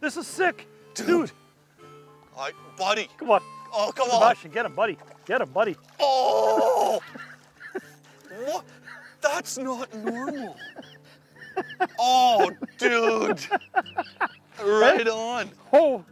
This is sick. Dude. All right, buddy. Come on. Oh, come on. Sebastian, get him, buddy. Get him, buddy. Oh! What? That's not normal. Oh, dude. Right on. Oh.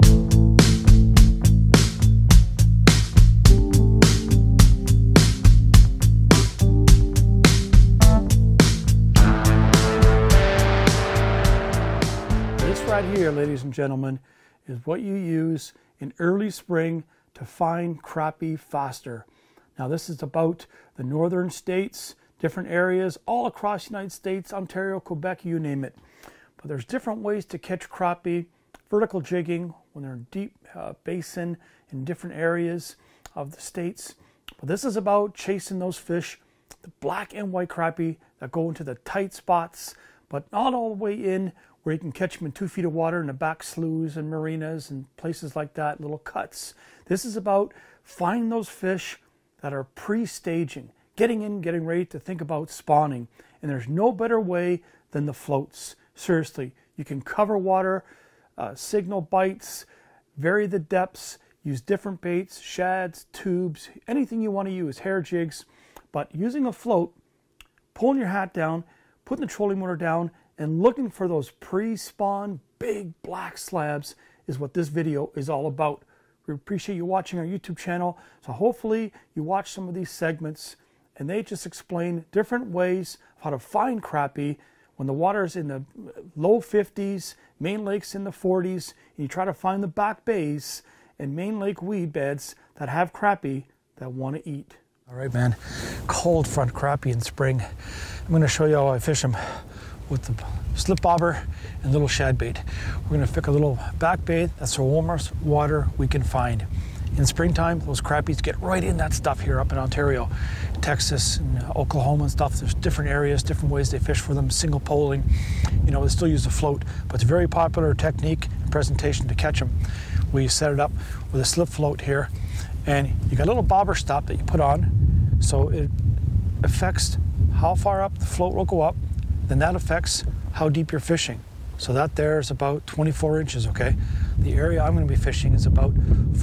This right here, ladies and gentlemen, is what you use in early spring to find crappie faster. Now this is about the northern states, different areas all across the United States, Ontario, Quebec, you name it. But there's different ways to catch crappie. Vertical jigging when they're in deep basin in different areas of the states. But this is about chasing those fish, the black and white crappie that go into the tight spots, but not all the way in where you can catch them in 2 feet of water in the back sloughs and marinas and places like that, little cuts. This is about finding those fish that are pre-staging, getting in, getting ready to think about spawning. And there's no better way than the floats. Seriously, you can cover water, signal bites, vary the depths, use different baits, shads, tubes, anything you want to use, hair jigs. But using a float, pulling your hat down, putting the trolling motor down, and looking for those pre-spawn big black slabs is what this video is all about. We appreciate you watching our YouTube channel. So hopefully you watch some of these segments and they just explain different ways of how to find crappie when the water is in the low 50s, main lakes in the 40s, and you try to find the back bays and main lake weed beds that have crappie that want to eat. All right, man, cold front crappie in spring. I'm going to show you how I fish them with the slip bobber and little shad bait. We're going to pick a little back bait. That's the warmest water we can find. In springtime, those crappies get right in that stuff here up in Ontario, Texas, and Oklahoma and stuff. There's different areas, different ways they fish for them, single poling. You know, they still use the float, but it's a very popular technique and presentation to catch them. We set it up with a slip float here, and you got a little bobber stop that you put on, so it affects how far up the float will go up, then that affects how deep you're fishing. So that there is about 24 inches, okay? The area I'm going to be fishing is about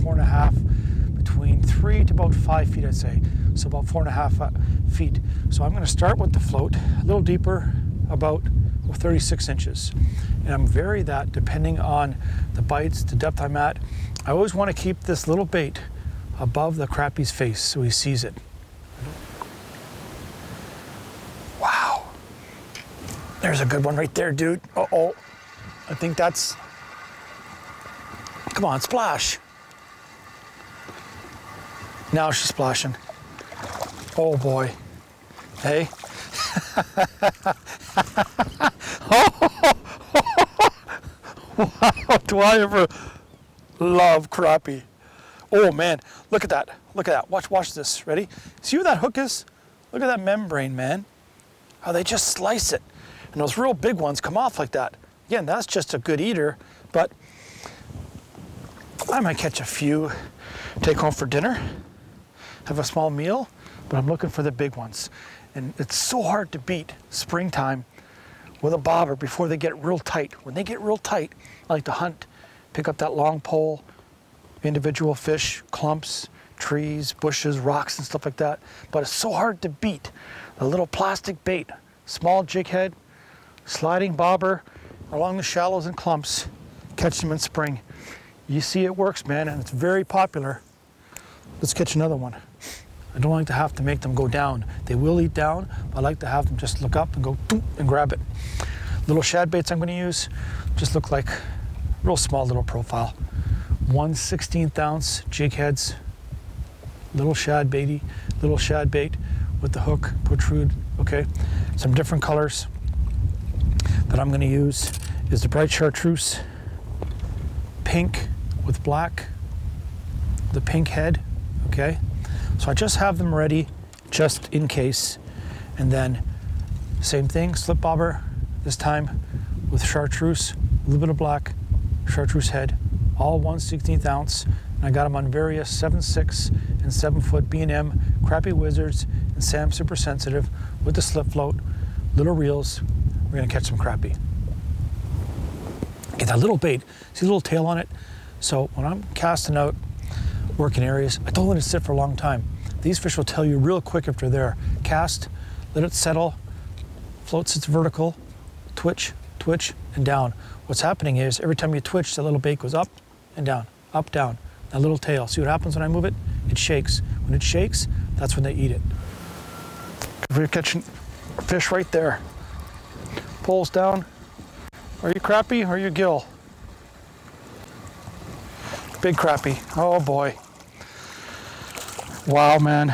4.5, between 3 to about 5 feet, I'd say. So about 4.5 feet. So I'm going to start with the float, a little deeper, about 36 inches. And I'm vary that depending on the bites, the depth I'm at. I always want to keep this little bait above the crappie's face so he sees it. Wow. There's a good one right there, dude. Uh-oh. I think that's... Come on, splash. Now she's splashing. Oh, boy. Hey. Wow, do I ever love crappie. Oh, man. Look at that. Look at that. Watch this. Ready? See where that hook is? Look at that membrane, man. How they just slice it. And those real big ones come off like that. Again, that's just a good eater, but I might catch a few, take home for dinner, have a small meal, but I'm looking for the big ones. And it's so hard to beat springtime with a bobber before they get real tight. When they get real tight, I like to hunt, pick up that long pole, individual fish, clumps, trees, bushes, rocks, and stuff like that. But it's so hard to beat. A little plastic bait, small jig head, sliding bobber along the shallows and clumps, catch them in spring. You see it works, man, and it's very popular. Let's catch another one. I don't like to have to make them go down. They will eat down, but I like to have them just look up and go boom, and grab it. Little shad baits I'm going to use just look like real small little profile. 1/16 ounce jig heads, little shad bait with the hook protrude, okay? Some different colors that I'm going to use is the bright chartreuse, pink with black, the pink head, okay? So I just have them ready just in case. And then same thing, slip bobber, this time with chartreuse, a little bit of black, chartreuse head, all 1/16 ounce. And I got them on various 7/6 and 7-foot B&M Crappie Wizards and Sam Super Sensitive with the slip float, little reels. We're gonna catch some crappie. Get that little bait, see the little tail on it? So when I'm casting out working areas, I don't let it sit for a long time. These fish will tell you real quick if they're there. Cast, let it settle, float sits vertical, twitch, twitch, and down. What's happening is every time you twitch, that little bait goes up and down, up, down. That little tail. See what happens when I move it? It shakes. When it shakes, that's when they eat it. If we're catching fish right there, poles down. Are you crappie or are you gill? Big crappie. Oh boy. Wow, man.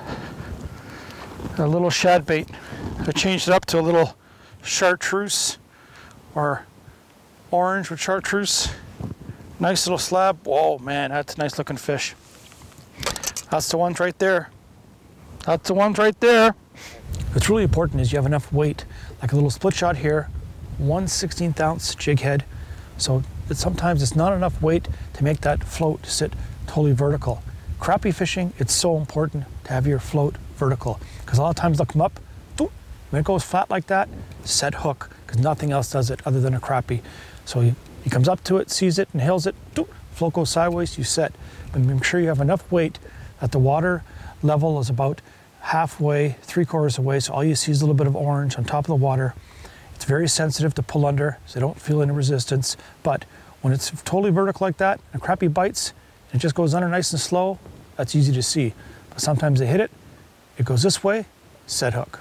A little shad bait. I changed it up to a little chartreuse or orange with chartreuse. Nice little slab. Whoa, man, that's a nice looking fish. That's the ones right there. That's the ones right there. What's really important is you have enough weight, like a little split shot here, 1/16 ounce jig head. So sometimes it's not enough weight to make that float sit totally vertical. Crappie fishing, it's so important to have your float vertical because a lot of times they'll come up, when it goes flat like that, set hook, because nothing else does it other than a crappie. So he comes up to it, sees it, and hails it, float goes sideways, you set. But make sure you have enough weight that the water level is about halfway, 3/4 away, so all you see is a little bit of orange on top of the water. It's very sensitive to pull under, so they don't feel any resistance. But when it's totally vertical like that, and a crappie bites, and it just goes under nice and slow, that's easy to see. But sometimes they hit it, it goes this way, set hook.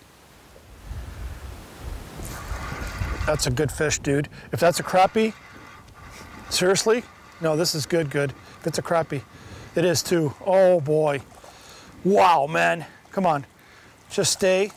That's a good fish, dude. If that's a crappie, seriously? No, this is good. If it's a crappie, it is too. Oh boy. Wow, man. Come on. Just stay.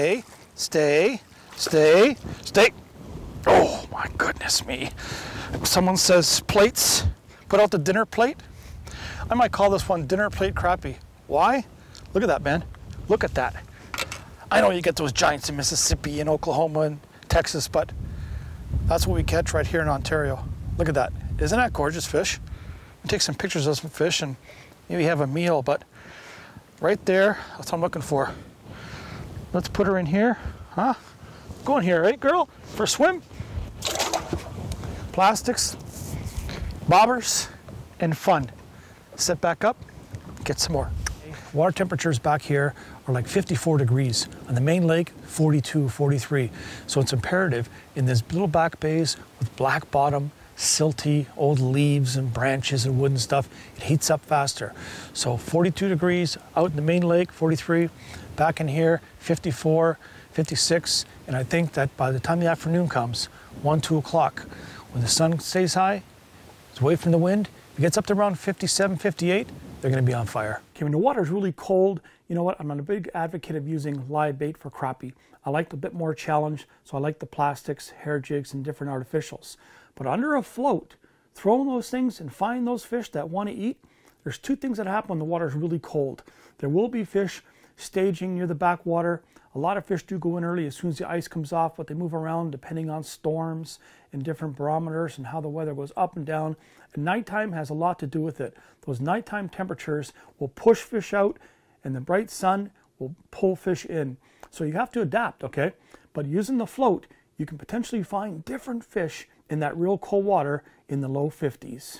Oh my goodness me. Someone says plates, put out the dinner plate. I might call this one dinner plate crappie. Why? Look at that, man. Look at that. I know you get those giants in Mississippi and Oklahoma and Texas, but that's what we catch right here in Ontario. Look at that. Isn't that gorgeous fish? We'll take some pictures of some fish and maybe have a meal, but right there, that's what I'm looking for. Let's put her in here. Huh? Go in here, right, girl? For a swim? Plastics, bobbers, and fun. Set back up, get some more. Water temperatures back here are like 54 degrees. On the main lake, 42, 43. So it's imperative in these little back bays with black bottom, silty, old leaves and branches and wood and stuff, it heats up faster. So 42 degrees out in the main lake, 43. Back in here, 54, 56. And I think that by the time the afternoon comes, 1, 2 o'clock, when the sun stays high, it's away from the wind, it gets up to around 57, 58, they're going to be on fire. Okay, when the water is really cold, you know what? I'm not a big advocate of using live bait for crappie. I like a bit more challenge, so I like the plastics, hair jigs, and different artificials. But under a float, throwing those things and find those fish that want to eat, there's two things that happen when the water is really cold. There will be fish staging near the backwater. A lot of fish do go in early as soon as the ice comes off, but they move around depending on storms and different barometers and how the weather goes up and down. And nighttime has a lot to do with it. Those nighttime temperatures will push fish out and the bright sun will pull fish in. So you have to adapt, okay? But using the float, you can potentially find different fish in that real cold water in the low 50s.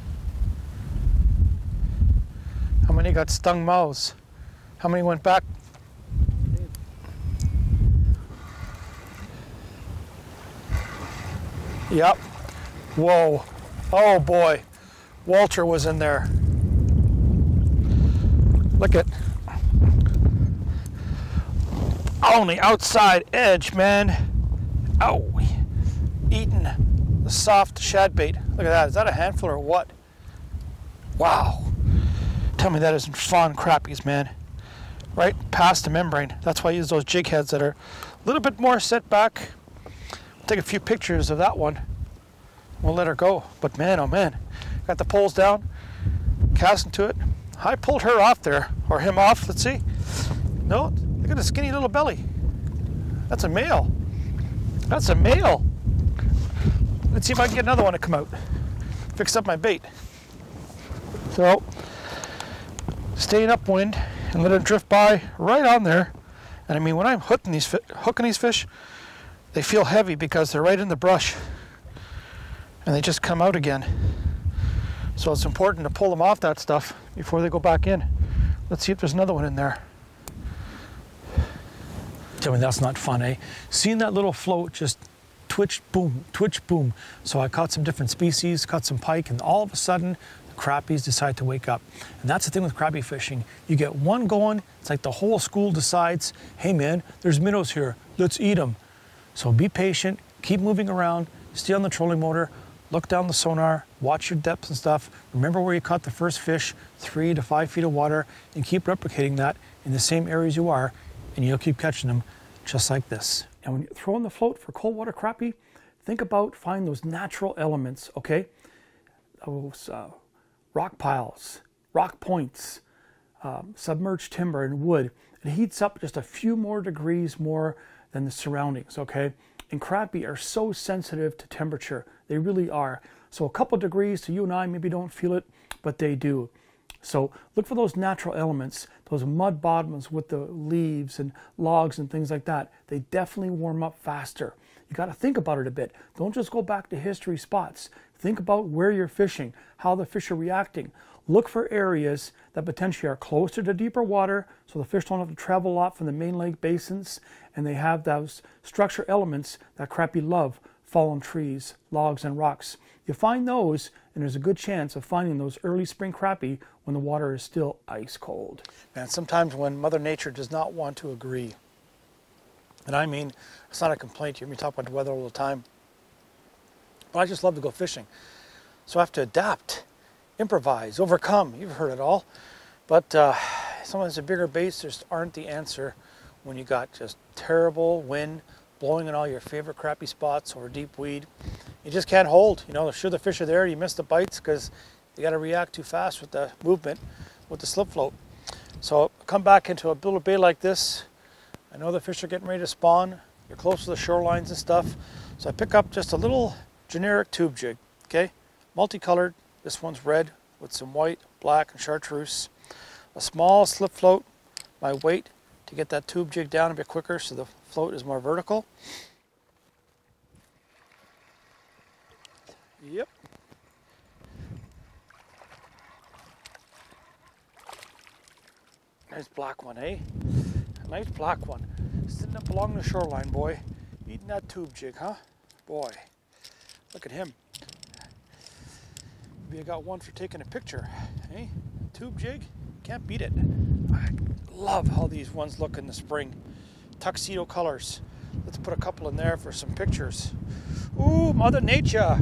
How many got stung mouths? How many went back? Yep. Whoa. Oh boy. Walter was in there. Look at. On the outside edge, man. Oh. Eating the soft shad bait. Look at that. Is that a handful or what? Wow. Tell me that isn't fawn crappies, man. Right past the membrane. That's why I use those jig heads that are a little bit more set back. Take a few pictures of that one. We'll let her go. But man, oh man. Got the poles down, casting to it. I pulled her off there, or him off, let's see. No, look at the skinny little belly. That's a male. That's a male. Let's see if I can get another one to come out. Fix up my bait. So, staying upwind and let it drift by right on there. And I mean, when I'm hooking these fish, they feel heavy because they're right in the brush. and they just come out again. So it's important to pull them off that stuff before they go back in. Let's see if there's another one in there. Tell me that's not fun, eh? Seeing that little float just twitch, boom, twitch, boom. So I caught some different species, caught some pike, and all of a sudden, the crappies decide to wake up. And that's the thing with crappie fishing. You get one going, it's like the whole school decides, hey man, there's minnows here, let's eat them. So be patient, keep moving around, stay on the trolling motor, look down the sonar, watch your depths and stuff. Remember where you caught the first fish, 3 to 5 feet of water, and keep replicating that in the same areas you are, and you'll keep catching them just like this. And when you're throwing the float for cold water crappie, think about finding those natural elements, okay? Those rock piles, rock points, submerged timber and wood. It heats up just a few more degrees more than the surroundings, okay? And crappie are so sensitive to temperature. They really are. So a couple degrees to you and I maybe don't feel it, but they do. So look for those natural elements, those mud bottoms with the leaves and logs and things like that. They definitely warm up faster. You got to think about it a bit. Don't just go back to history spots. Think about where you're fishing, how the fish are reacting. Look for areas that potentially are closer to deeper water so the fish don't have to travel a lot from the main lake basins, and they have those structure elements that crappie love, fallen trees, logs, and rocks. You find those, and there's a good chance of finding those early spring crappie when the water is still ice cold. Man, sometimes when Mother Nature does not want to agree, and I mean, it's not a complaint, you hear me talk about the weather all the time, but I just love to go fishing. So I have to adapt, improvise, overcome, you've heard it all. But sometimes the bigger baits just aren't the answer when you got just terrible wind blowing in all your favorite crappie spots or deep weed. You just can't hold. You know, sure the fish are there, you miss the bites because you got to react too fast with the movement with the slip float. So come back into a little bay like this. I know the fish are getting ready to spawn. You're close to the shorelines and stuff. So I pick up just a little generic tube jig, okay? Multicolored. This one's red with some white, black, and chartreuse. A small slip float, my weight to get that tube jig down a bit quicker so the float is more vertical. Yep. Nice black one, eh? A nice black one. Sitting up along the shoreline, boy. Eating that tube jig, huh? Boy, look at him. Maybe I got one for taking a picture, eh? Tube jig, can't beat it. I love how these ones look in the spring. Tuxedo colors. Let's put a couple in there for some pictures. Ooh, Mother Nature.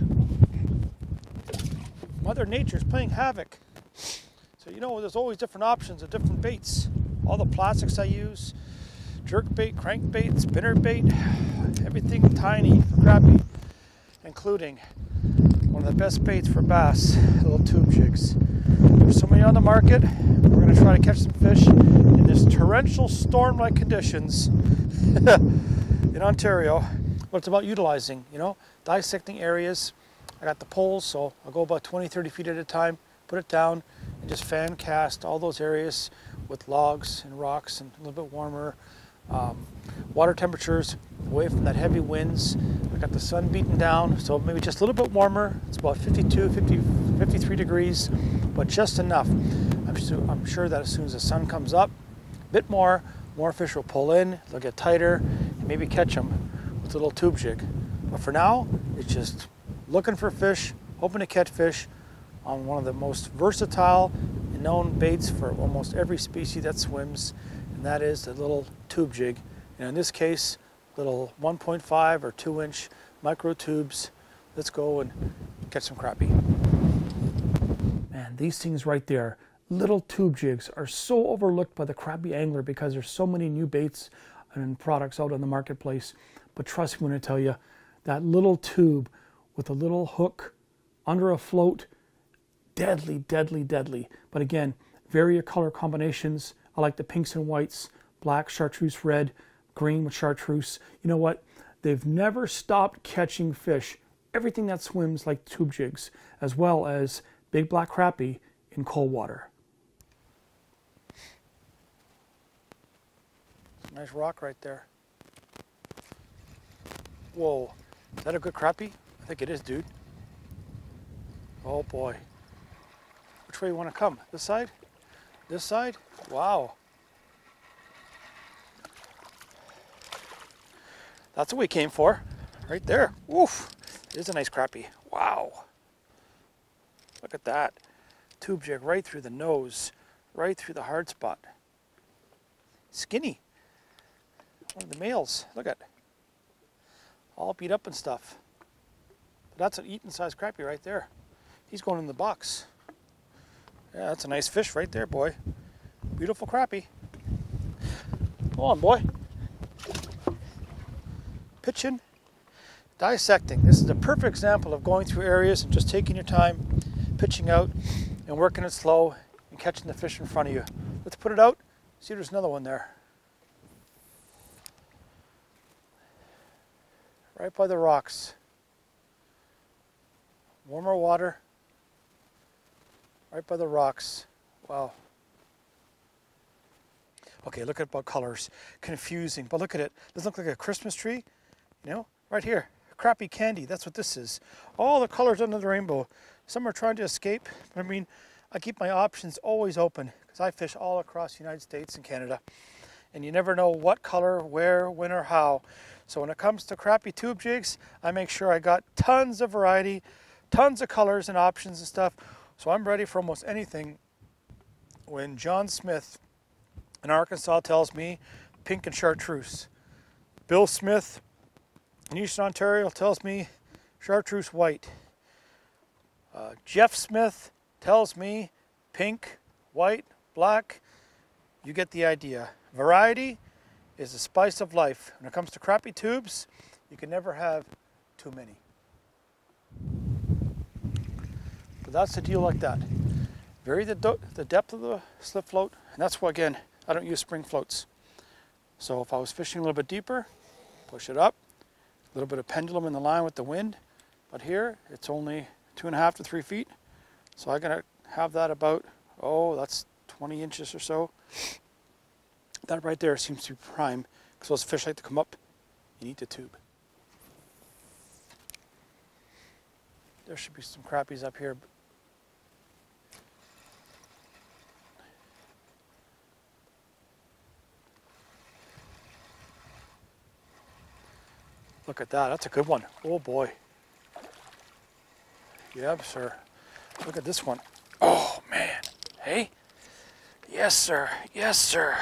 Mother Nature's playing havoc. So you know, there's always different options of different baits. All the plastics I use, jerk bait, crank bait, spinner bait, everything tiny for crappie, including one of the best baits for bass, little tube jigs. There's so many on the market. We're going to try to catch some fish in this torrential storm-like conditions in Ontario. But it's about utilizing, you know, dissecting areas. I got the poles, so I'll go about 20, 30 feet at a time, put it down, and just fan cast all those areas with logs and rocks and a little bit warmer water temperatures away from that heavy winds. I got the sun beating down, so maybe just a little bit warmer. It's about 52, 53 degrees, but just enough. I'm sure that as soon as the sun comes up, a bit more fish will pull in, they'll get tighter, and maybe catch them with a little tube jig. But for now, it's just looking for fish, hoping to catch fish on one of the most versatile and known baits for almost every species that swims, and that is the little tube jig. And in this case, little 1.5 or 2-inch micro tubes. Let's go and catch some crappie. Man, these things right there, little tube jigs, are so overlooked by the crappie angler because there's so many new baits and products out on the marketplace. But trust me when I tell you, that little tube with a little hook under a float, deadly, deadly, deadly. But again, various color combinations. I like the pinks and whites, black, chartreuse, red, green with chartreuse. You know what? They've never stopped catching fish. Everything that swims like tube jigs, as well as big black crappie in cold water. Nice rock right there. Whoa, is that a good crappie? I think it is, dude. Oh boy. Which way you want to come? This side? This side? Wow. That's what we came for. Right there. Woof. It is a nice crappie. Wow. Look at that. Tube jig right through the nose. Right through the hard spot. Skinny. One of the males. Look at it. All beat up and stuff. But that's an eating size crappie right there. He's going in the box. Yeah, that's a nice fish right there, boy. Beautiful crappie. Come on, boy. Pitching, dissecting. This is a perfect example of going through areas and just taking your time, pitching out and working it slow and catching the fish in front of you. Let's put it out. See, there's another one there. Right by the rocks. Warmer water. Right by the rocks. Wow. Okay, look at about colors. Confusing, but look at it. Doesn't look like a Christmas tree. You know, right here. Crappie candy, that's what this is. All the colors under the rainbow. Some are trying to escape, but I mean, I keep my options always open because I fish all across the United States and Canada. And you never know what color, where, when, or how. So when it comes to crappie tube jigs, I make sure I got tons of variety, tons of colors and options and stuff. So I'm ready for almost anything. When John Smith in Arkansas tells me pink and chartreuse, Bill Smith in Eastern Ontario tells me chartreuse white, Jeff Smith tells me pink, white, black. You get the idea. Variety is the spice of life. When it comes to crappie tubes, you can never have too many. But that's the deal like that. Vary the depth of the slip float, and that's why, again, I don't use spring floats. So if I was fishing a little bit deeper, push it up, a little bit of pendulum in the line with the wind, but here it's only 2.5 to 3 feet. So I'm gonna have that about, oh, that's 20 inches or so. That right there seems to be prime, because those fish like to come up and eat the tube. There should be some crappies up here. Look at that, that's a good one. Oh boy. Yep, sir. Look at this one. Oh man, hey? Yes, sir, yes, sir.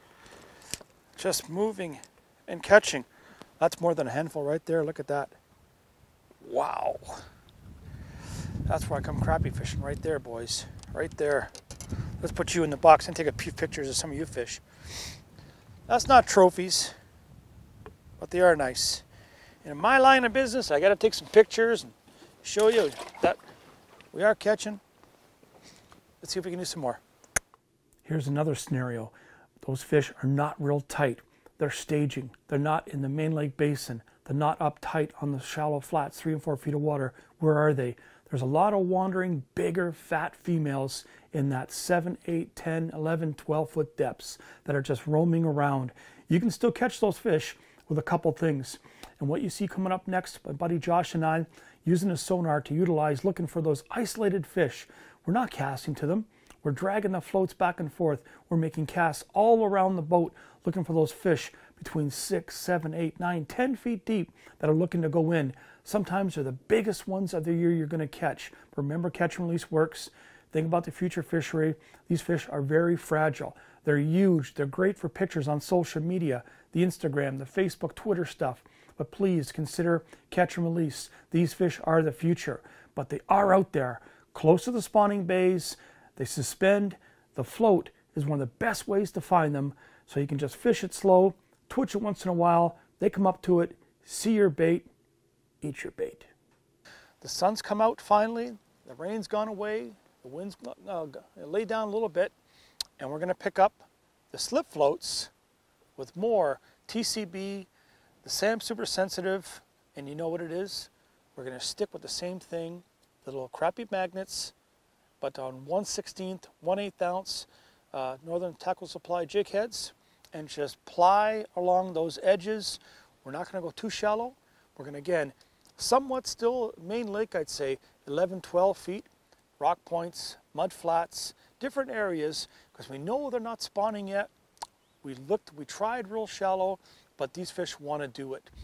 Just moving and catching. That's more than a handful right there, look at that. Wow. That's where I come crappie fishing, right there, boys. Right there. Let's put you in the box and take a few pictures of some of you fish. That's not trophies, but they are nice. In my line of business, I got to take some pictures and show you that we are catching. Let's see if we can do some more. Here's another scenario. Those fish are not real tight. They're staging. They're not in the main lake basin. They're not up tight on the shallow flats, 3 and 4 feet of water. Where are they? There's a lot of wandering, bigger, fat females in that 7, 8, 10, 11, 12 foot depths that are just roaming around. You can still catch those fish with a couple things. And what you see coming up next, my buddy Josh and I, using a sonar to utilize, looking for those isolated fish. We're not casting to them. We're dragging the floats back and forth. We're making casts all around the boat, looking for those fish between 6, 7, 8, 9, 10 feet deep that are looking to go in. Sometimes they're the biggest ones of the year you're going to catch. But remember, catch and release works. Think about the future fishery. These fish are very fragile. They're huge. They're great for pictures on social media, the Instagram, the Facebook, Twitter stuff. But please consider catch and release. These fish are the future, but they are out there, close to the spawning bays. They suspend. The float is one of the best ways to find them. So you can just fish it slow, twitch it once in a while. They come up to it, see your bait, eat your bait. The sun's come out finally. The rain's gone away. The wind's laid down a little bit. And we're going to pick up the slip floats with more TCB, the SAM Super Sensitive, and you know what it is? We're going to stick with the same thing, the little crappie magnets, but on 1/16, 1/8 ounce Northern Tackle Supply jig heads, and just ply along those edges. We're not going to go too shallow. We're going to, again, somewhat still main lake, I'd say, 11, 12 feet, rock points, mud flats, different areas, because we know they're not spawning yet. We tried real shallow, but these fish want to do it.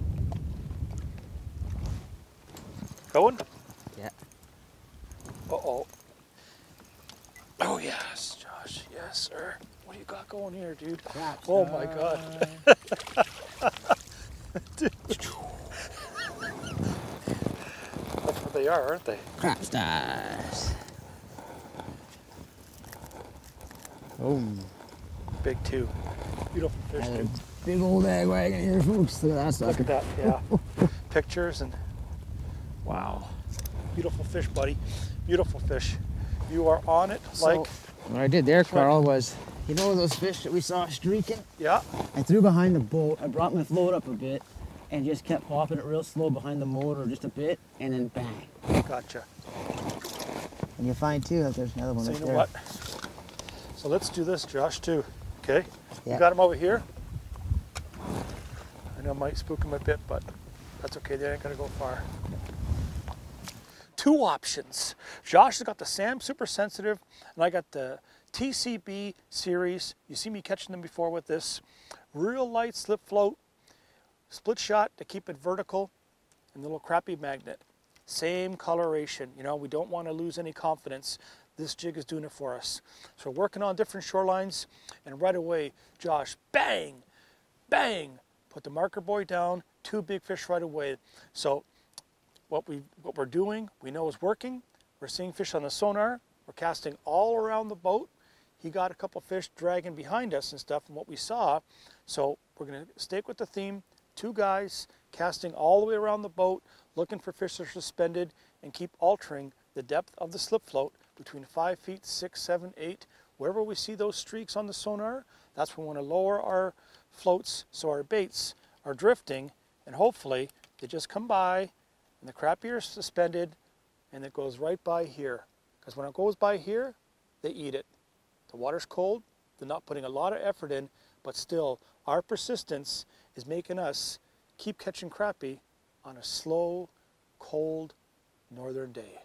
Going? Yeah. Uh-oh. Oh, yes, Josh. Yes, sir. What do you got going here, dude? Oh, my God. Dude. That's what they are, aren't they? Crap stars. Oh. Big two. Beautiful fish, too. Big old egg wagon here, folks. Look at that sucker. Look at that, yeah. Pictures and wow. Beautiful fish, buddy. Beautiful fish. You are on it like... What I did there, Carl, was, you know those fish that we saw streaking? Yeah. I threw behind the boat. I brought my float up a bit and just kept popping it real slow behind the motor just a bit, and then bang. Gotcha. And you'll find too that there's another one So up you know there. what? So let's do this, Josh, too. Okay? Yeah. You got him over here? I know I might spook him a bit, but that's okay. They ain't gonna go far. Two options. Josh has got the Sam Super Sensitive, and I got the TCB series. You see me catching them before with this. Real light slip float, split shot to keep it vertical, and the little crappie magnet. Same coloration. You know, we don't want to lose any confidence. This jig is doing it for us. So we're working on different shorelines, and right away, Josh, bang, bang, put the marker buoy down, two big fish right away. So what we're doing, we know is working. We're seeing fish on the sonar. We're casting all around the boat. He got a couple fish dragging behind us and stuff from what we saw. So we're going to stick with the theme. Two guys casting all the way around the boat, looking for fish that are suspended, and keep altering the depth of the slip float between 5 feet, 6, 7, 8. Wherever we see those streaks on the sonar, that's when we want to lower our floats so our baits are drifting, and hopefully they just come by and the crappie are suspended and it goes right by here. Because when it goes by here, they eat it. The water's cold, they're not putting a lot of effort in, but still our persistence is making us keep catching crappie on a slow, cold, northern day.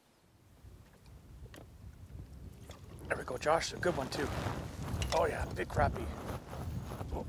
There we go, Josh. A good one, too. Oh, yeah, big crappie. Oh.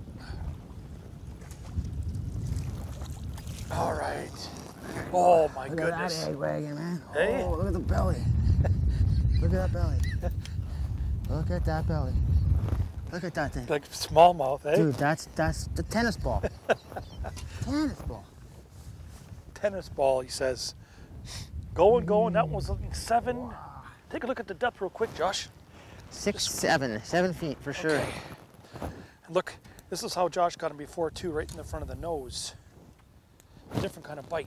All right. Oh, my Look goodness. at that egg wagon, man. Hey? Oh, look at the belly. Look at that belly. Look at that belly. Look at that thing. Like smallmouth, eh? Dude, that's the tennis ball. Tennis ball. Tennis ball, he says. Going. That one was looking 7. Wow. Take a look at the depth real quick, Josh. 6, 7 feet for sure. Okay. And look, this is how Josh got him before too, right in the front of the nose. A different kind of bite.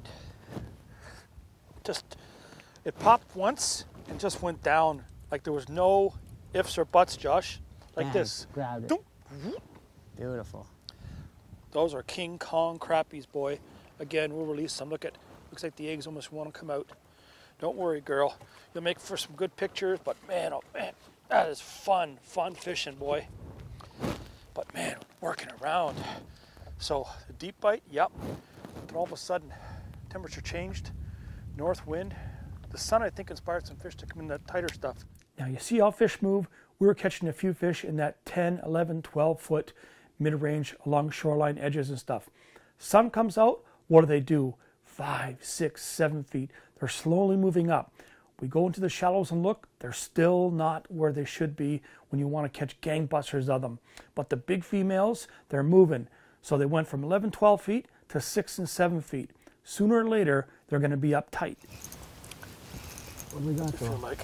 It popped once and just went down. Like there was no ifs or buts, Josh. Like Bang, this. Grabbed it. Beautiful. Those are King Kong crappies, boy. Again, we'll release some. Look at, looks like the eggs almost want to come out. Don't worry, girl. You'll make for some good pictures, but man, oh man, that is fun fishing, boy. But man, working around. So the deep bite, yep. But all of a sudden, temperature changed, north wind. The sun, I think, inspired some fish to come in that tighter stuff. Now you see how fish move. We were catching a few fish in that 10, 11, 12 foot mid-range along shoreline edges and stuff. Sun comes out, what do? 5, 6, 7 feet. They're slowly moving up. We go into the shallows and look, they're still not where they should be when you want to catch gangbusters of them. But the big females, they're moving. So they went from 11, 12 feet to 6 and 7 feet. Sooner or later, they're going to be up tight. What do we got there? Like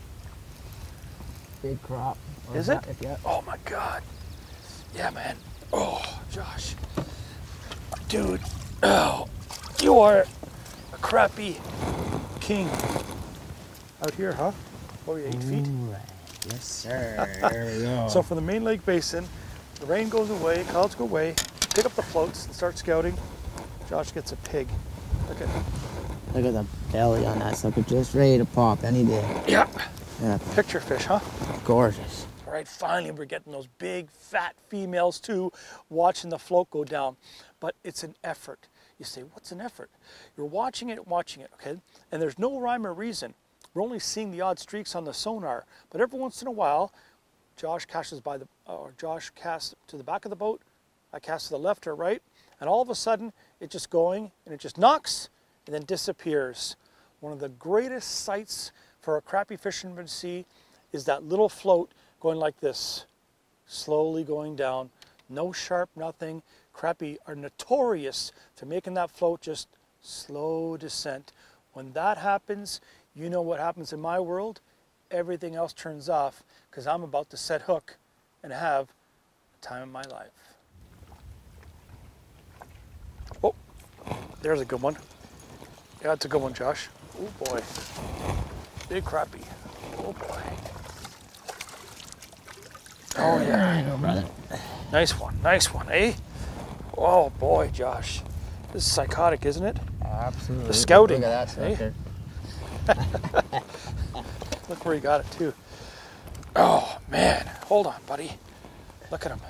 big crop. Is it? Yeah. Oh my God. Yeah, man. Oh, Josh. Dude. Oh, you are a crappie king. Out here, huh? What are you, 8 feet? Right. Yes, sir. There we go. So for the main lake basin, the rain goes away, clouds go away, pick up the floats and start scouting. Josh gets a pig. Look at the belly on that sucker, just ready to pop any day. Yeah. Yeah. Picture fish, huh? Gorgeous. All right, finally we're getting those big, fat females too, watching the float go down. But it's an effort. You say, what's an effort? You're watching it, okay? And there's no rhyme or reason. We're only seeing the odd streaks on the sonar, but every once in a while, Josh casts to the back of the boat, I cast to the left or right, and all of a sudden, it's just going, and it just knocks, and then disappears. One of the greatest sights for a crappie fisherman to see is that little float going like this, slowly going down, no sharp, nothing. Crappie are notorious for making that float just slow descent. When that happens, you know what happens in my world? Everything else turns off because I'm about to set hook and have the time of my life. Oh, there's a good one. Yeah, that's a good one, Josh. Oh boy, big crappie. Oh boy. Oh yeah. There you go, brother. Nice one, eh? Oh boy, Josh. This is psychotic, isn't it? Absolutely. The scouting. Look at that sucker. Look where he got it too. Oh man, hold on, buddy. Look at him.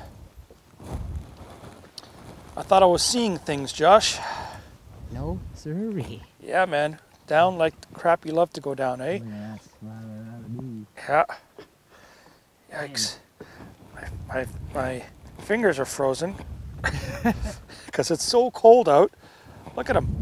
I thought I was seeing things, Josh. No, sirree. Yeah, man. Down like the crap you love to go down, eh? Yeah. Yikes. My fingers are frozen because it's so cold out. Look at them.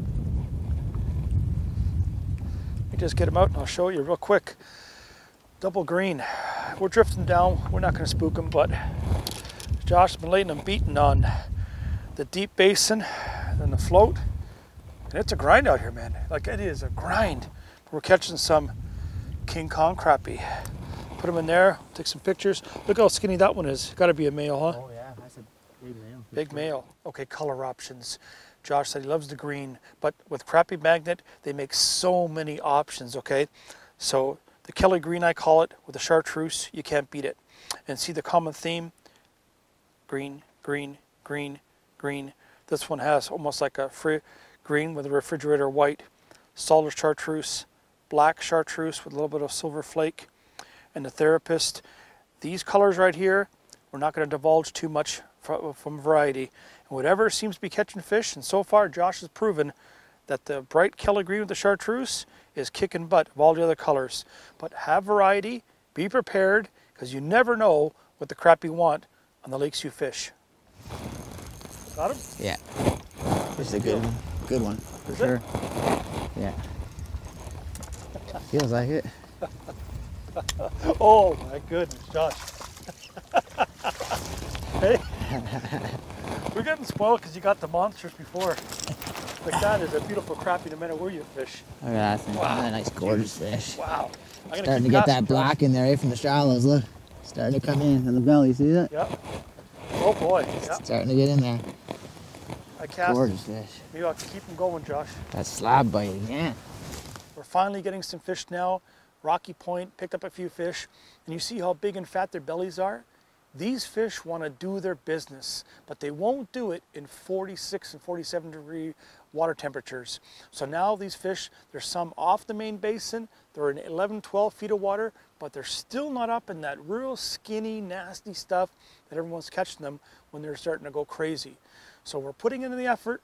Let me just get them out and I'll show you real quick. Double green. We're drifting down. We're not going to spook them, but Josh has been letting them beaten on the deep basin and the float. And it's a grind out here, man. Like, it is a grind. We're catching some King Kong crappie. Put them in there, take some pictures. Look how skinny that one is. Got to be a male, huh? Oh yeah, that's a big male. Big male. Okay, color options. Josh said he loves the green, but with Crappie Magnet, they make so many options, okay? So the Kelly green, I call it, with the chartreuse, you can't beat it. And see the common theme? Green, green, green, green. This one has almost like a green with a refrigerator white, solid chartreuse, black chartreuse with a little bit of silver flake. And the Therapist, these colors right here, we're not going to divulge too much from variety. And whatever seems to be catching fish, and so far Josh has proven that the bright Kelly green with the chartreuse is kicking butt of all the other colors. But have variety, be prepared, because you never know what the crappie want on the lakes you fish. Got him? Yeah. This is a good one. Good one, for sure. Yeah. Feels like it. Oh my goodness, Josh. Hey, we're getting spoiled because you got the monsters before. Like, that is a beautiful crappie no matter where you fish. Look at that thing. Wow. Nice, gorgeous fish. Wow. Starting to get that black in there, from the shallows. Look, starting to come in the belly. See that? Yep. Oh boy. Yep. Starting to get in there. I cast. Gorgeous fish. Maybe I'll keep them going, Josh. That slab bite again. We're finally getting some fish now. Rocky Point, picked up a few fish, and you see how big and fat their bellies are? These fish want to do their business, but they won't do it in 46 and 47 degree water temperatures. So now these fish, there's some off the main basin, they're in 11, 12 feet of water, but they're still not up in that real skinny, nasty stuff that everyone's catching them when they're starting to go crazy. So we're putting in the effort,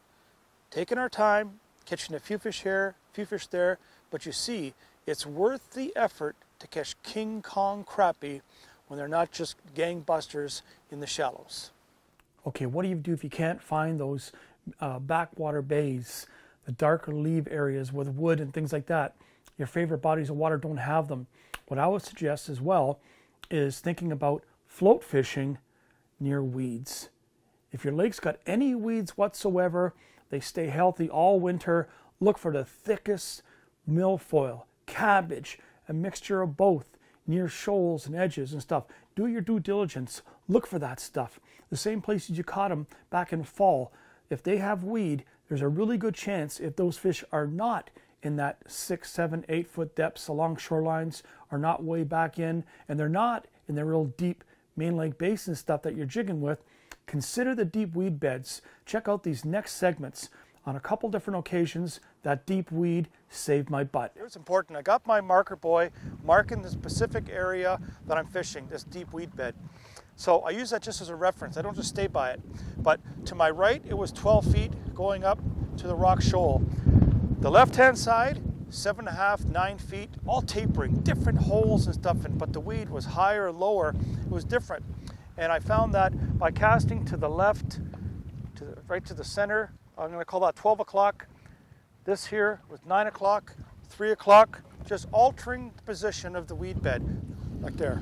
taking our time, catching a few fish here, a few fish there, but you see, it's worth the effort to catch King Kong crappie when they're not just gangbusters in the shallows. Okay, what do you do if you can't find those backwater bays, the darker leave areas with wood and things like that? Your favorite bodies of water don't have them. What I would suggest as well is thinking about float fishing near weeds. If your lake's got any weeds whatsoever, they stay healthy all winter. Look for the thickest milfoil, cabbage, a mixture of both near shoals and edges and stuff. Do your due diligence. Look for that stuff. The same places you caught them back in fall. If they have weed, there's a really good chance if those fish are not in that 6, 7, 8 foot depths along shorelines, are not way back in, and they're not in the real deep main lake basin stuff that you're jigging with, consider the deep weed beds. Check out these next segments. On a couple different occasions, that deep weed saved my butt. It was important. I got my marker buoy marking the specific area that I'm fishing, this deep weed bed. So I use that just as a reference. I don't just stay by it. But to my right, it was 12 feet going up to the rock shoal. The left-hand side, 7.5, 9 feet, all tapering, different holes and stuff, but the weed was higher or lower. It was different. And I found that by casting to the left, right to the center, I'm going to call that 12 o'clock. This here was 9 o'clock, 3 o'clock, just altering the position of the weed bed, like there.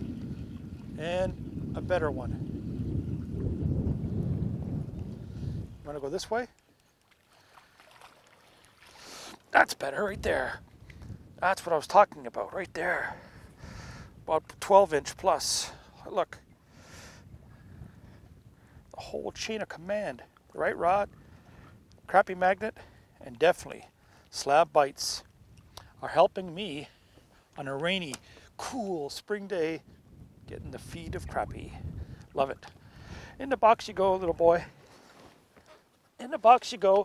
And a better one. You want to go this way? That's better right there. That's what I was talking about right there. About 12-inch plus. Look. The whole chain of command. The right rod, crappie magnet, and definitely slab bites are helping me on a rainy, cool spring day getting the feed of crappie. Love it. In the box you go, little boy. In the box you go.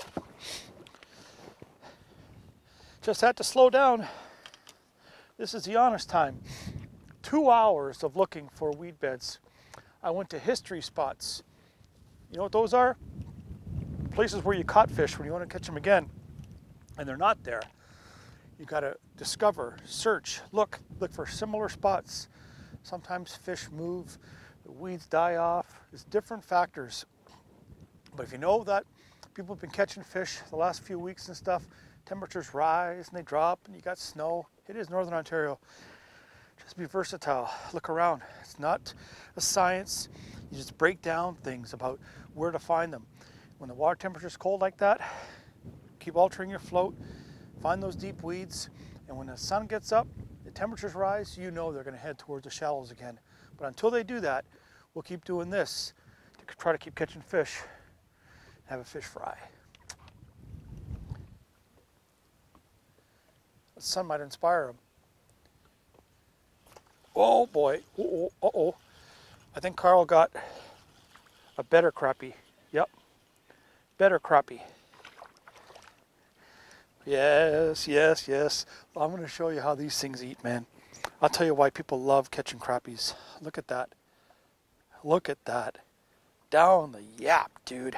Just had to slow down. This is the honest time. 2 hours of looking for weed beds. I went to history spots. You know what those are? Places where you caught fish when you want to catch them again. And they're not there. You got to discover, search, look for similar spots. Sometimes fish move, the weeds die off. It's different factors. But if you know that people have been catching fish the last few weeks and stuff, temperatures rise and they drop and you got snow. It is Northern Ontario. Just be versatile. Look around. It's not a science. You just break down things about where to find them. When the water temperature is cold like that, keep altering your float. Find those deep weeds. And when the sun gets up, the temperatures rise, you know they're going to head towards the shallows again. But until they do that, we'll keep doing this to try to keep catching fish. Have a fish fry. The sun might inspire them. Oh boy, uh-oh. I think Karl got a better crappie. Yep, better crappie. Yes, yes, yes. I'm going to show you how these things eat, man. I'll tell you why people love catching crappies. Look at that. Look at that. Down the yap, dude.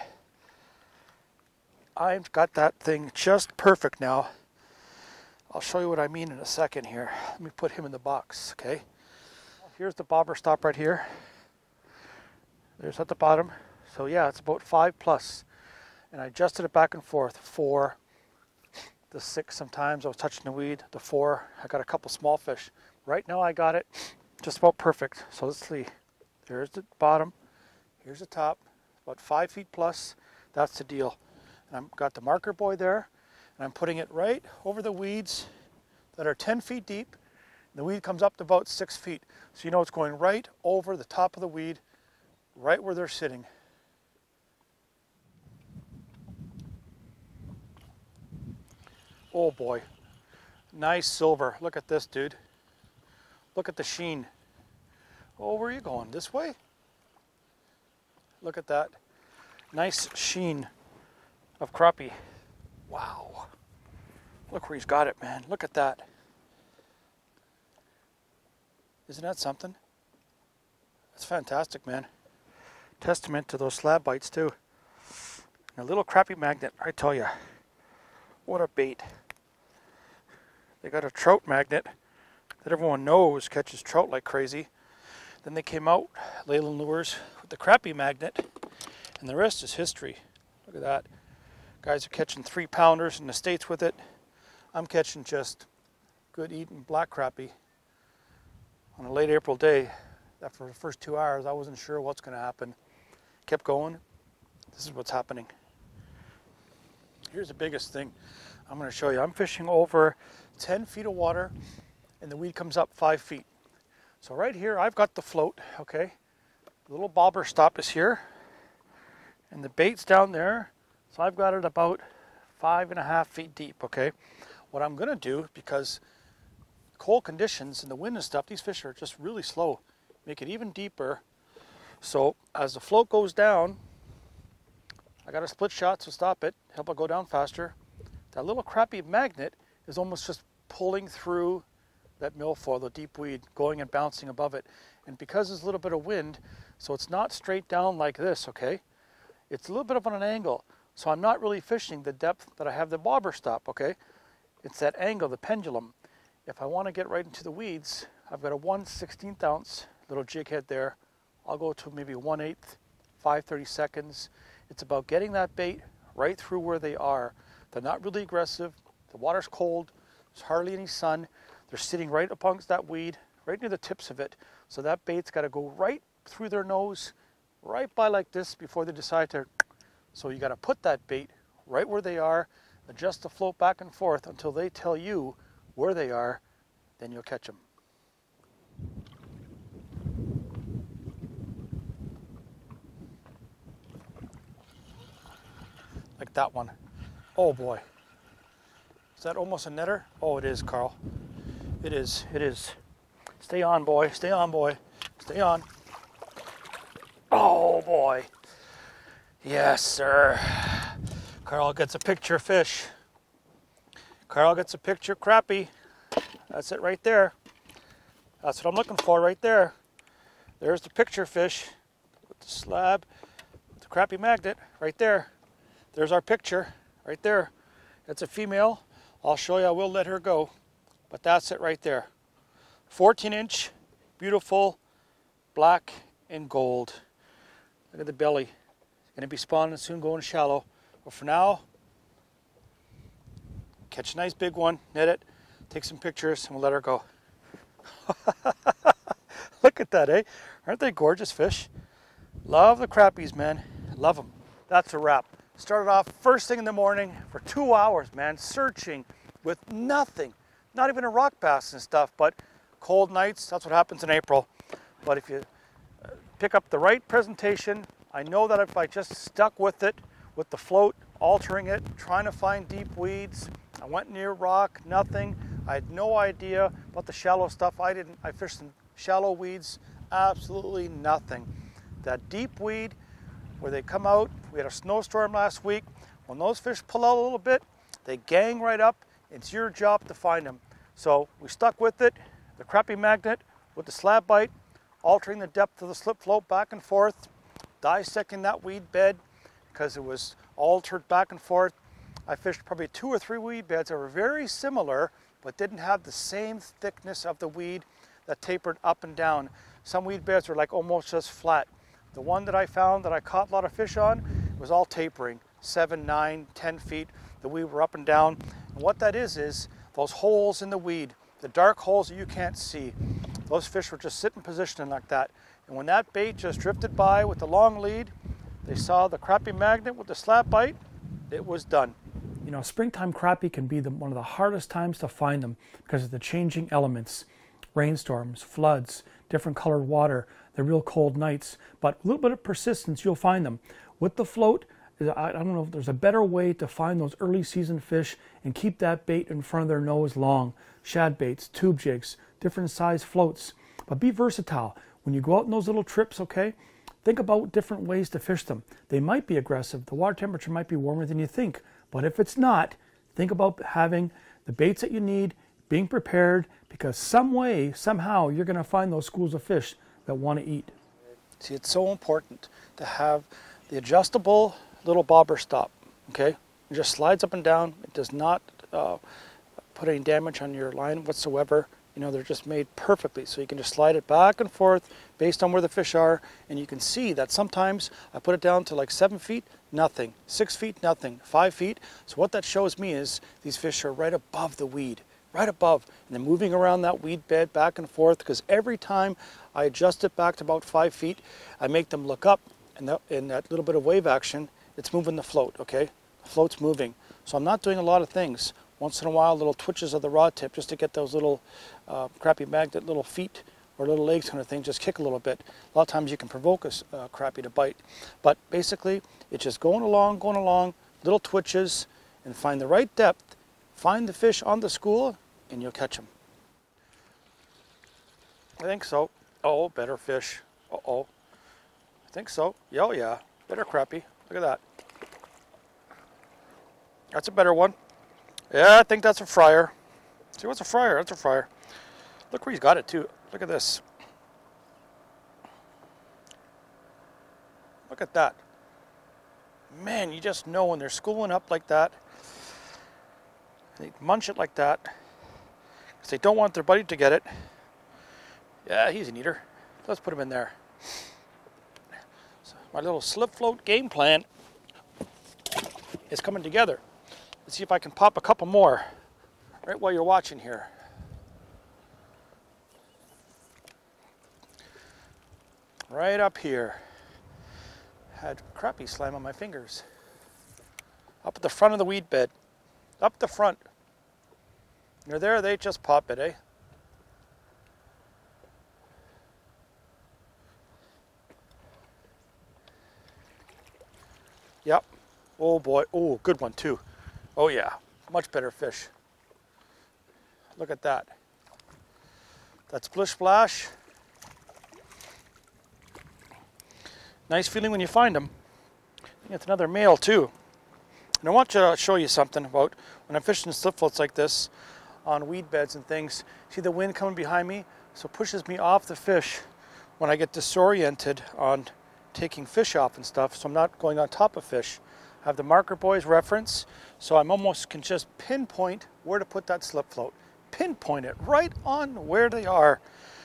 I've got that thing just perfect now. I'll show you what I mean in a second here. Let me put him in the box, okay? Here's the bobber stop right here. There's at the bottom. So yeah, it's about 5+. And I adjusted it back and forth. 4, the 6 sometimes. I was touching the weed. The 4, I got a couple small fish. Right now I got it just about perfect. So let's see. There's the bottom. Here's the top. About 5 feet plus. That's the deal. And I've got the marker buoy there. And I'm putting it right over the weeds that are 10 feet deep. And the weed comes up to about 6 feet. So you know it's going right over the top of the weed, right where they're sitting. Oh boy, nice silver. Look at this, dude. Look at the sheen. Oh, where are you going? This way? Look at that. Nice sheen of crappie. Wow. Look where he's got it, man. Look at that. Isn't that something? That's fantastic, man. Testament to those slab bites, too. And a little crappie magnet, I tell you. What a bait. They got a trout magnet that everyone knows catches trout like crazy. Then they came out, Leyland Lures, with the crappie magnet, and the rest is history. Look at that. Guys are catching 3-pounders in the States with it. I'm catching just good eating black crappie on a late April day. That for the first 2 hours, I wasn't sure what's going to happen. Kept going. This is what's happening. Here's the biggest thing I'm going to show you. I'm fishing over 10 feet of water, and the weed comes up 5 feet. So right here, I've got the float, okay? The little bobber stop is here, and the bait's down there. So I've got it about 5.5 feet deep, okay? What I'm going to do, because cold conditions and the wind and stuff, these fish are just really slow. Make it even deeper. So as the float goes down, I got a split shot to stop it, help it go down faster. That little crappie magnet is almost just pulling through that milfoil, the deep weed, going and bouncing above it. And because there's a little bit of wind, so it's not straight down like this, okay? It's a little bit of on an angle. So I'm not really fishing the depth that I have the bobber stop, okay? It's that angle, the pendulum. If I want to get right into the weeds, I've got a 1/16 ounce little jig head there. I'll go to maybe 1/8, 5/32. It's about getting that bait right through where they are. They're not really aggressive. The water's cold. There's hardly any sun. They're sitting right amongst that weed, right near the tips of it. So that bait's got to go right through their nose, right by like this before they decide to. So you got to put that bait right where they are, adjust the float back and forth until they tell you where they are, then you'll catch them. Like that one. Oh boy. Is that almost a netter? Oh, it is, Carl. It is, it is. Stay on, boy, stay on, boy. Stay on. Oh boy. Yes, sir. Carl gets a picture fish. Carl gets a picture crappie. That's it right there. That's what I'm looking for right there. There's the picture fish with the slab, with the crappie magnet right there. There's our picture right there. That's a female. I'll show you, I will let her go. But that's it right there. 14-inch, beautiful, black and gold. Look at the belly. Going to be spawning soon, going shallow. But for now, catch a nice big one, net it, take some pictures, and we'll let her go. Look at that, eh? Aren't they gorgeous fish? Love the crappies, man. Love them. That's a wrap. Started off first thing in the morning for 2 hours, man, searching with nothing. Not even a rock bass and stuff, but cold nights, that's what happens in April. But if you pick up the right presentation, I know that if I just stuck with it, with the float, altering it, trying to find deep weeds, I went near rock, nothing. I had no idea about the shallow stuff. I fished some shallow weeds, absolutely nothing. That deep weed, where they come out, we had a snowstorm last week. When those fish pull out a little bit, they gang right up. It's your job to find them. So we stuck with it, the crappie magnet with the slab bite, altering the depth of the slip float back and forth, dissecting that weed bed because it was altered back and forth. I fished probably 2 or 3 weed beds that were very similar but didn't have the same thickness of the weed that tapered up and down. Some weed beds were like almost just flat. The one that I found that I caught a lot of fish on was all tapering, 7, 9, 10 feet. The weed were up and down. And what that is those holes in the weed, the dark holes that you can't see. Those fish were just sitting positioning like that. And when that bait just drifted by with the long lead, they saw the crappie magnet with the slab bite, it was done. You know, springtime crappie can be one of the hardest times to find them because of the changing elements. Rainstorms, floods, different colored water, the real cold nights. But a little bit of persistence, you'll find them. With the float, I don't know if there's a better way to find those early season fish and keep that bait in front of their nose long. Shad baits, tube jigs, different size floats. But be versatile. When you go out on those little trips, okay, think about different ways to fish them. They might be aggressive. The water temperature might be warmer than you think. But if it's not, think about having the baits that you need, being prepared, because some way, somehow, you're going to find those schools of fish that want to eat. See, it's so important to have the adjustable little bobber stop, okay? It just slides up and down. It does not put any damage on your line whatsoever. You know, they're just made perfectly, so you can just slide it back and forth based on where the fish are, and you can see that sometimes I put it down to like 7 feet, nothing, 6 feet, nothing, 5 feet. So what that shows me is these fish are right above the weed, right above, and they're moving around that weed bed back and forth, because every time I adjust it back to about 5 feet, I make them look up, and in that little bit of wave action, it's moving the float, okay? The float's moving. So I'm not doing a lot of things. Once in a while, little twitches of the rod tip just to get those little crappie magnet little feet or little legs kind of thing, just kick a little bit. A lot of times you can provoke a crappie to bite. But basically, it's just going along, little twitches, and find the right depth, find the fish on the school, and you'll catch them. I think so. Oh, better fish. Uh-oh. I think so. Yeah, oh yeah. Better crappie. Look at that. That's a better one. Yeah, I think that's a fryer. See, what's a fryer? That's a fryer. Look where he's got it too. Look at this. Look at that. Man, you just know when they're schooling up like that, they munch it like that, because they don't want their buddy to get it. Yeah, he's an eater. Let's put him in there. So my little slip float game plan is coming together. Let's see if I can pop a couple more right while you're watching here. Right up here. Had crappie slime on my fingers. Up at the front of the weed bed. Up the front. You're there, they just pop it, eh? Yep. Oh boy. Oh, good one too. Oh yeah. Much better fish. Look at that. That splish splash. Nice feeling when you find them. It's another male too. And I want to show you something about when I'm fishing slip floats like this on weed beds and things. See the wind coming behind me? So it pushes me off the fish when I get disoriented on taking fish off and stuff. So I'm not going on top of fish. I have the Marker Boys reference, so I'm almost can just pinpoint where to put that slip float. Pinpoint it right on where they are.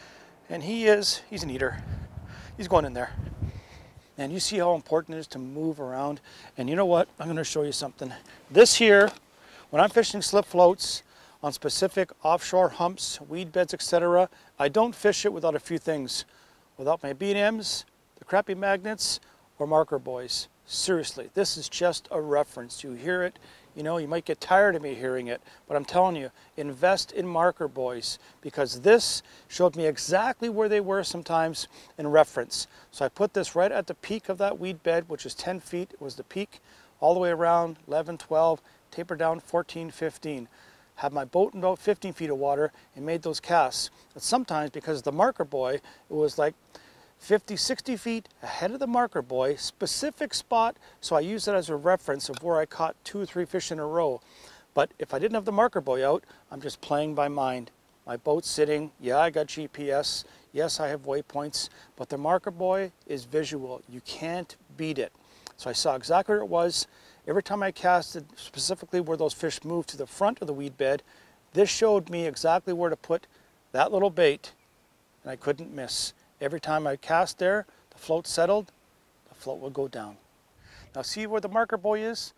And he's an eater. He's going in there. And you see how important it is to move around. And you know what? I'm going to show you something. This here, when I'm fishing slip floats on specific offshore humps, weed beds, etc., I don't fish it without a few things. Without my B&Ms, the crappie magnets, or Marker Boys. Seriously, this is just a reference. You hear it, you know, you might get tired of me hearing it, but I'm telling you, invest in Marker Boys, because this showed me exactly where they were sometimes in reference. So I put this right at the peak of that weed bed, which is 10 feet. It was the peak, all the way around 11, 12, taper down 14, 15. Had my boat in about 15 feet of water and made those casts. But sometimes, because of the Marker Boy, it was like 50, 60 feet ahead of the Marker Boy, specific spot, so I use it as a reference of where I caught 2 or 3 fish in a row. But if I didn't have the Marker Boy out, I'm just playing by mind. My boat's sitting, yeah, I got GPS, yes, I have waypoints, but the Marker Boy is visual. You can't beat it. So I saw exactly where it was. Every time I casted specifically where those fish moved to the front of the weed bed, this showed me exactly where to put that little bait, and I couldn't miss. Every time I cast there, the float settled, the float would go down. Now see where the Marker Boy is?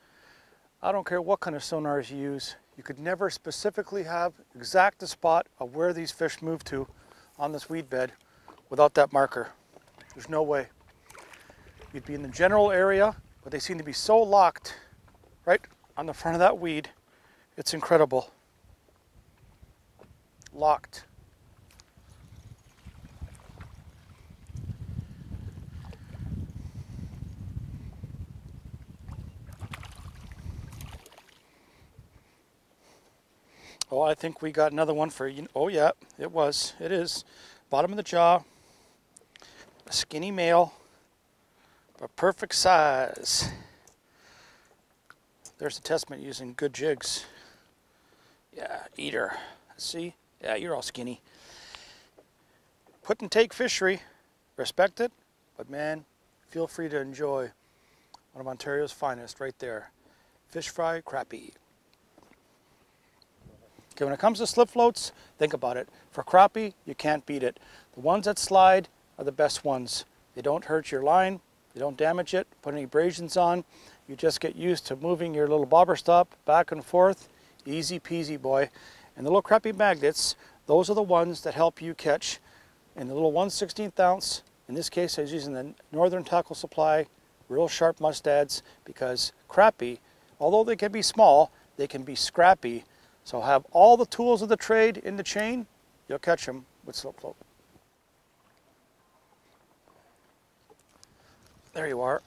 I don't care what kind of sonars you use. You could never specifically have exact the spot of where these fish move to on this weed bed without that marker. There's no way. You'd be in the general area, but they seem to be so locked right on the front of that weed. It's incredible. Locked. Oh, I think we got another one for you. Oh yeah, it is. Bottom of the jaw, a skinny male, but perfect size. There's the testament using good jigs. Yeah, eater. See? Yeah, you're all skinny. Put and take fishery. Respect it, but man, feel free to enjoy one of Ontario's finest right there. Fish fry crappie. Okay, when it comes to slip floats, think about it. For crappie, you can't beat it. The ones that slide are the best ones. They don't hurt your line, they don't damage it, put any abrasions on. You just get used to moving your little bobber stop back and forth. Easy peasy, boy. And the little crappie magnets, those are the ones that help you catch in the little 1/16 ounce. In this case, I was using the Northern Tackle Supply, real sharp mustads, because crappie, although they can be small, they can be scrappy. So have all the tools of the trade in the chain, you'll catch them with slip float. There you are.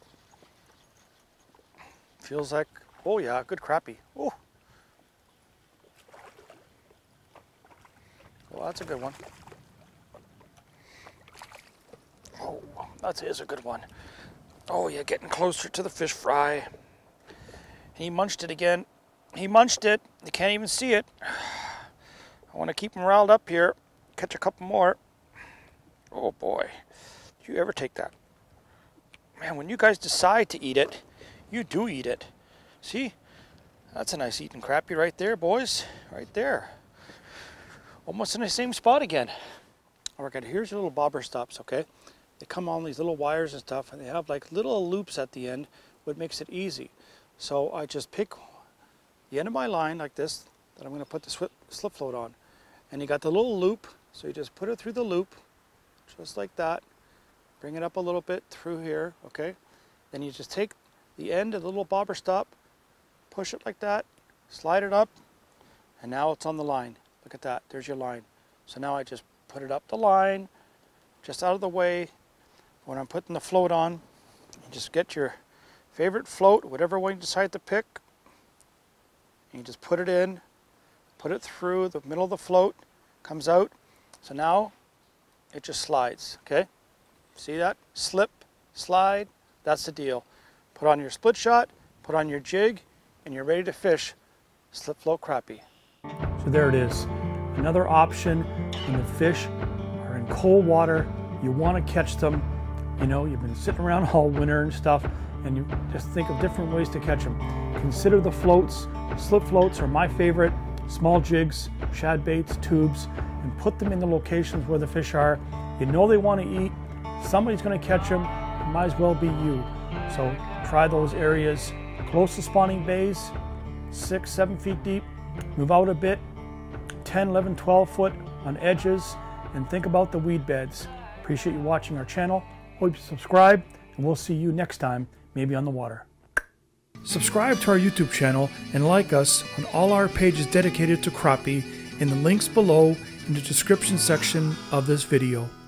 Feels like, oh yeah, good crappie. Oh, well, that's a good one. Oh, that is a good one. Oh yeah, getting closer to the fish fry. He munched it again. He munched it. You can't even see it. I want to keep him riled up here. Catch a couple more. Oh boy. Did you ever take that? Man, when you guys decide to eat it, you do eat it. See? That's a nice eating crappie right there, boys. Right there. Almost in the same spot again. All right, here's your little bobber stops, okay? They come on these little wires and stuff, and they have like little loops at the end, what makes it easy. So I just pick the end of my line like this, that I'm going to put the slip float on. And you got the little loop, so you just put it through the loop, just like that. Bring it up a little bit through here, okay? Then you just take the end of the little bobber stop, push it like that, slide it up, and now it's on the line. Look at that, there's your line. So now I just put it up the line, just out of the way. When I'm putting the float on, you just get your favorite float, whatever one you decide to pick, and you just put it in, put it through the middle of the float, comes out. So now it just slides, okay? See that? Slip, slide, that's the deal. Put on your split shot, put on your jig, and you're ready to fish slip float crappie. So there it is. Another option when the fish are in cold water, you want to catch them. You know, you've been sitting around all winter and stuff, and you just think of different ways to catch them. Consider the floats. Slip floats are my favorite. Small jigs, shad baits, tubes, and put them in the locations where the fish are. You know they want to eat. Somebody's going to catch them. It might as well be you. So try those areas close to spawning bays, 6, 7 feet deep. Move out a bit, 10, 11, 12 foot on edges, and think about the weed beds. Appreciate you watching our channel. Hope you subscribe, and we'll see you next time, maybe on the water. Subscribe to our YouTube channel and like us on all our pages dedicated to crappie in the links below in the description section of this video.